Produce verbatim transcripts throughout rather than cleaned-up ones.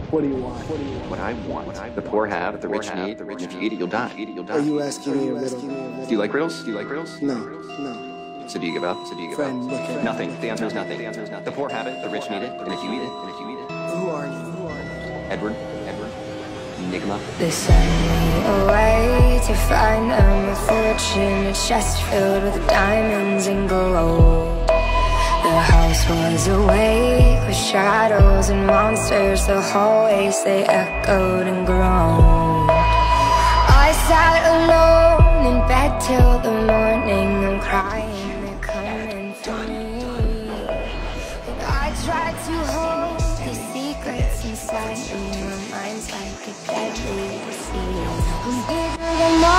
What do you want? What do you want? What I want, what I the poor have, the rich need, and if you eat it, you'll die. Eat it, you'll die. Are you asking me a riddle? Do you like riddles? Do you like riddles? No, no. So do you give up? So do you give Friend, up? look at Nothing. The answer is nothing. The answer is nothing. The poor have it, the rich need it, and if you eat it, and if you eat it. Who are you? Who are you? Edward. Edward. Enigma. They sent me away to find them a fortune, a chest filled with diamonds and gold. The house was awake with shadows and monsters. The hallways, they echoed and groaned. I sat alone in bed till the morning. I'm crying, they're coming for me. And I tried to hold these secrets inside me. My mind's like a deadly disease. I'm bigger than my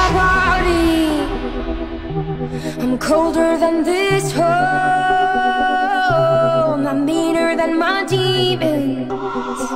body, I'm colder than this home, I'm meaner than my demons.